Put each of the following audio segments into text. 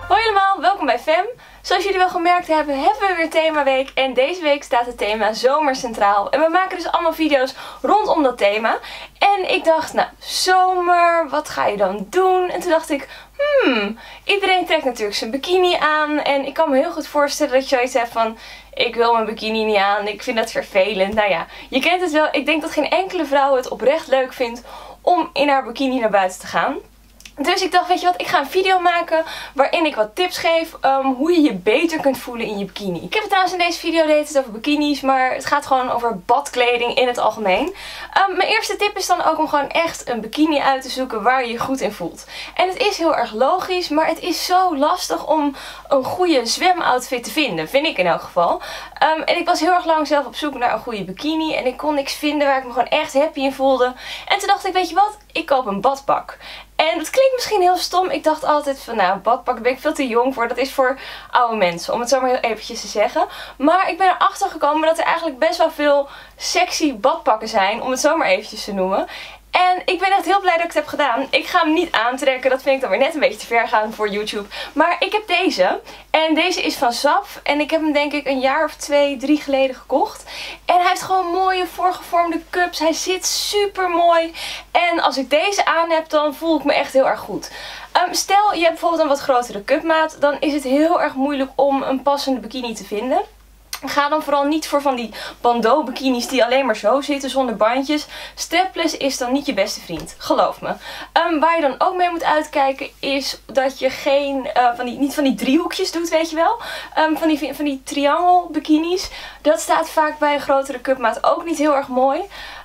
Hoi allemaal, welkom bij Fem. Zoals jullie wel gemerkt hebben, hebben we weer themaweek en deze week staat het thema zomer centraal. En we maken dus allemaal video's rondom dat thema. En ik dacht, nou, zomer, wat ga je dan doen? En toen dacht ik, iedereen trekt natuurlijk zijn bikini aan. En ik kan me heel goed voorstellen dat je zoiets hebt van, ik wil mijn bikini niet aan, ik vind dat vervelend. Nou ja, je kent het wel, ik denk dat geen enkele vrouw het oprecht leuk vindt om in haar bikini naar buiten te gaan. Dus ik dacht, weet je wat, ik ga een video maken waarin ik wat tips geef hoe je je beter kunt voelen in je bikini. Ik heb het trouwens in deze video het over bikinis, maar het gaat gewoon over badkleding in het algemeen. Mijn eerste tip is dan ook om gewoon echt een bikini uit te zoeken waar je je goed in voelt. En het is heel erg logisch, maar het is zo lastig om een goede zwemoutfit te vinden, vind ik in elk geval. En ik was heel erg lang zelf op zoek naar een goede bikini en ik kon niks vinden waar ik me gewoon echt happy in voelde. En toen dacht ik, weet je wat, ik koop een badpak. En dat klinkt misschien heel stom. Ik dacht altijd van, nou, badpak, daar ben ik veel te jong voor. Dat is voor oude mensen, om het zo maar heel eventjes te zeggen. Maar ik ben erachter gekomen dat er eigenlijk best wel veel sexy badpakken zijn, om het zo maar eventjes te noemen. En ik ben echt heel blij dat ik het heb gedaan. Ik ga hem niet aantrekken, dat vind ik dan weer net een beetje te ver gaan voor YouTube. Maar ik heb deze. En deze is van Zaf. En ik heb hem denk ik een jaar of 2, 3 geleden gekocht. En hij heeft gewoon mooie voorgevormde cups. Hij zit super mooi. En als ik deze aan heb, dan voel ik me echt heel erg goed. Stel je hebt bijvoorbeeld een wat grotere cupmaat. Dan is het heel erg moeilijk om een passende bikini te vinden. Ga dan vooral niet voor van die bandeau bikinis die alleen maar zo zitten zonder bandjes. Strapless is dan niet je beste vriend, geloof me. Waar je dan ook mee moet uitkijken is dat je geen, niet van die driehoekjes doet, weet je wel. Van die triangle bikinis. Dat staat vaak bij een grotere cupmaat ook niet heel erg mooi.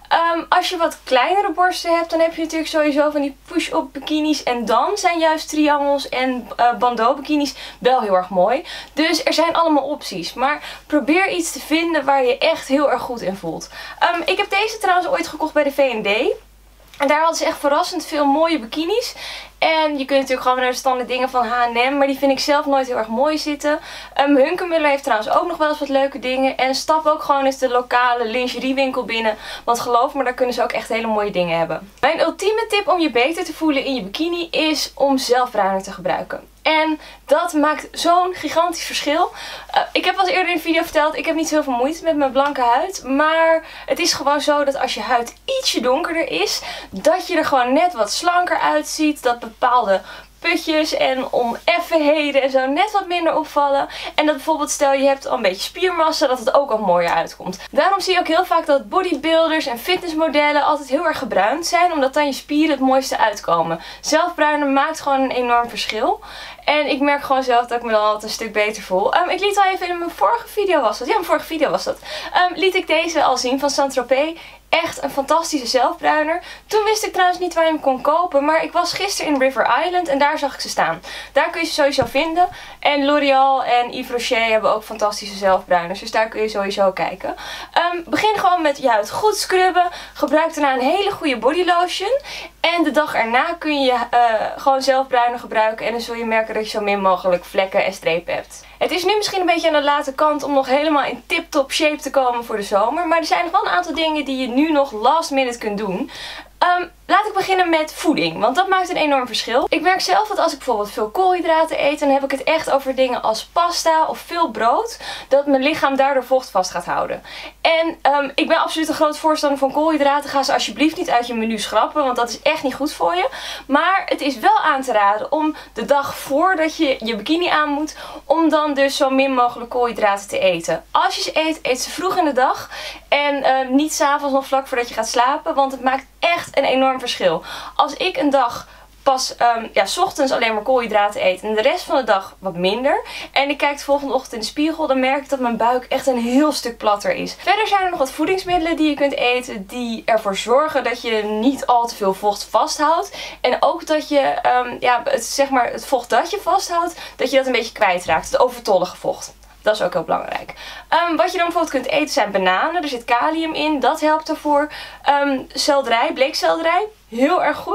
Als je wat kleinere borsten hebt, dan heb je natuurlijk sowieso van die push-up bikinis. En dan zijn juist triangles en bandeau bikinis wel heel erg mooi. Dus er zijn allemaal opties. Maar probeer iets te vinden waar je echt heel erg goed in voelt. Ik heb deze trouwens ooit gekocht bij de V&D. En daar hadden ze echt verrassend veel mooie bikinis. En je kunt natuurlijk gewoon naar de standaard dingen van H&M, maar die vind ik zelf nooit heel erg mooi zitten. Hunkemöller heeft trouwens ook nog wel eens wat leuke dingen. En stap ook gewoon eens de lokale lingeriewinkel binnen. Want geloof me, daar kunnen ze ook echt hele mooie dingen hebben. Mijn ultieme tip om je beter te voelen in je bikini is om zelfbruiner te gebruiken. En dat maakt zo'n gigantisch verschil. Ik heb al eerder in een video verteld, ik heb niet zoveel moeite met mijn blanke huid. Maar het is gewoon zo dat als je huid ietsje donkerder is, dat je er gewoon net wat slanker uitziet. Dat bepaalde putjes en oneffenheden en zo net wat minder opvallen. En dat bijvoorbeeld stel je hebt al een beetje spiermassa, dat het ook al mooier uitkomt. Daarom zie je ook heel vaak dat bodybuilders en fitnessmodellen altijd heel erg gebruind zijn, omdat dan je spieren het mooiste uitkomen. Zelfbruinen maakt gewoon een enorm verschil. En ik merk gewoon zelf dat ik me dan altijd een stuk beter voel. Ik liet al even in mijn vorige video was dat. Ja, mijn vorige video was dat. Liet ik deze al zien van Saint-Tropez. Echt een fantastische zelfbruiner. Toen wist ik trouwens niet waar je hem kon kopen. Maar ik was gisteren in River Island en daar zag ik ze staan. Daar kun je ze sowieso vinden. En L'Oreal en Yves Rocher hebben ook fantastische zelfbruiners. Dus daar kun je sowieso kijken. Begin gewoon met je huid goed scrubben. Gebruik daarna een hele goede body lotion. En de dag erna kun je gewoon zelfbruiner gebruiken. En dan zul je merken dat je zo min mogelijk vlekken en strepen hebt. Het is nu misschien een beetje aan de late kant om nog helemaal in tip-top shape te komen voor de zomer. Maar er zijn nog wel een aantal dingen die je nu nog last minute kunt doen. Laat ik beginnen met voeding, want dat maakt een enorm verschil. Ik merk zelf dat als ik bijvoorbeeld veel koolhydraten eet, dan heb ik het echt over dingen als pasta of veel brood, dat mijn lichaam daardoor vocht vast gaat houden. En ik ben absoluut een groot voorstander van koolhydraten. Ga ze alsjeblieft niet uit je menu schrappen, want dat is echt niet goed voor je. Maar het is wel aan te raden om de dag voordat je je bikini aan moet, om dan dus zo min mogelijk koolhydraten te eten. Als je ze eet, eet ze vroeg in de dag en niet 's avonds nog vlak voordat je gaat slapen, want het maakt echt een enorm verschil. Als ik een dag pas 's ochtends alleen maar koolhydraten eet en de rest van de dag wat minder. En ik kijk de volgende ochtend in de spiegel, dan merk ik dat mijn buik echt een heel stuk platter is. Verder zijn er nog wat voedingsmiddelen die je kunt eten die ervoor zorgen dat je niet al te veel vocht vasthoudt. En ook dat je het vocht dat je vasthoudt, dat je dat een beetje kwijtraakt. Het overtollige vocht. Dat is ook heel belangrijk. Wat je dan bijvoorbeeld kunt eten zijn bananen. Er zit kalium in. Dat helpt ervoor. Selderij, bleekselderij. Heel erg goed.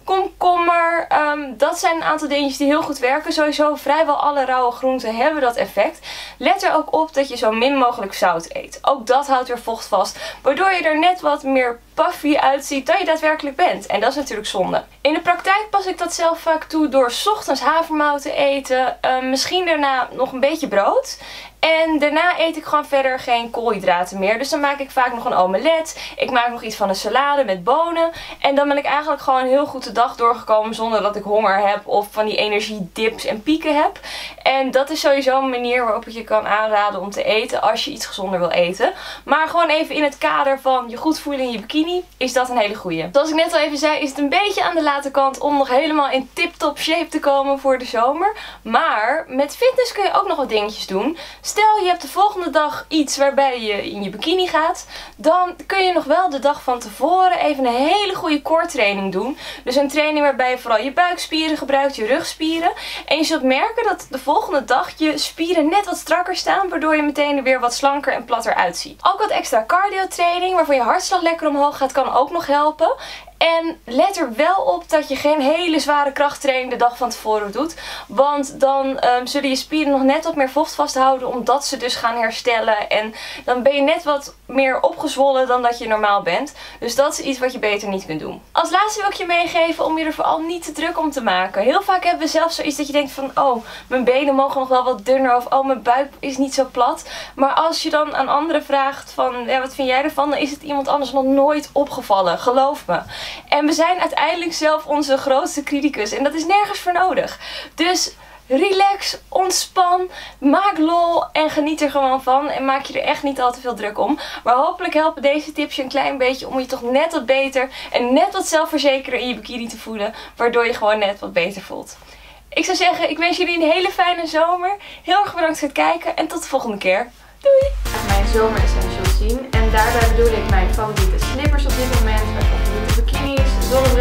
komkommer. Dat zijn een aantal dingetjes die heel goed werken. Sowieso vrijwel alle rauwe groenten hebben dat effect. Let er ook op dat je zo min mogelijk zout eet. Ook dat houdt weer vocht vast, waardoor je er net wat meer puffy uitziet dan je daadwerkelijk bent. En dat is natuurlijk zonde. In de praktijk pas ik dat zelf vaak toe door 's ochtends havermout te eten. Misschien daarna nog een beetje brood. En daarna eet ik gewoon verder geen koolhydraten meer. Dus dan maak ik vaak nog een omelet. Ik maak nog iets van een salade met bonen. En dan ben ik eigenlijk gewoon heel goed de dag doorgekomen zonder dat ik honger heb of van die energiedips en pieken heb. En dat is sowieso een manier waarop ik je kan aanraden om te eten als je iets gezonder wil eten. Maar gewoon even in het kader van je goed voelen in je bikini is dat een hele goeie. Zoals ik net al even zei is het een beetje aan de late kant om nog helemaal in tip-top shape te komen voor de zomer. Maar met fitness kun je ook nog wat dingetjes doen. Stel je hebt de volgende dag iets waarbij je in je bikini gaat, dan kun je nog wel de dag van tevoren even een hele goede core training doen. Dus een training waarbij je vooral je buikspieren gebruikt, je rugspieren. En je zult merken dat de volgende dag je spieren net wat strakker staan, waardoor je meteen er weer wat slanker en platter uitziet. Ook wat extra cardio training, waarvan je hartslag lekker omhoog gaat, kan ook nog helpen. En let er wel op dat je geen hele zware krachttraining de dag van tevoren doet. Want dan zullen je spieren nog net wat meer vocht vasthouden omdat ze dus gaan herstellen. En dan ben je net wat meer opgezwollen dan dat je normaal bent. Dus dat is iets wat je beter niet kunt doen. Als laatste wil ik je meegeven om je er vooral niet te druk om te maken. Heel vaak hebben we zelfs zoiets dat je denkt van oh, mijn benen mogen nog wel wat dunner of oh, mijn buik is niet zo plat. Maar als je dan aan anderen vraagt van ja, wat vind jij ervan, dan is het iemand anders nog nooit opgevallen. Geloof me. En we zijn uiteindelijk zelf onze grootste criticus. En dat is nergens voor nodig. Dus relax, ontspan, maak lol en geniet er gewoon van. En maak je er echt niet al te veel druk om. Maar hopelijk helpen deze tips je een klein beetje om je toch net wat beter en net wat zelfverzekerder in je bikini te voelen. Waardoor je gewoon net wat beter voelt. Ik zou zeggen, ik wens jullie een hele fijne zomer. Heel erg bedankt voor het kijken en tot de volgende keer. Doei! Mijn zomer essentials zien. En daarbij bedoel ik mijn favoriete slippers op dit moment, mijn favoriete bikinis, zonnebril.